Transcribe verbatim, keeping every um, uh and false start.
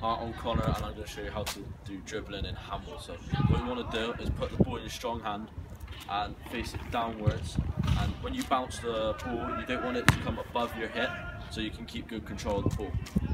Hi, I'm Connor and I'm going to show you how to do dribbling in handball. So what you want to do is put the ball in your strong hand and face it downwards, and when you bounce the ball you don't want it to come above your hip so you can keep good control of the ball.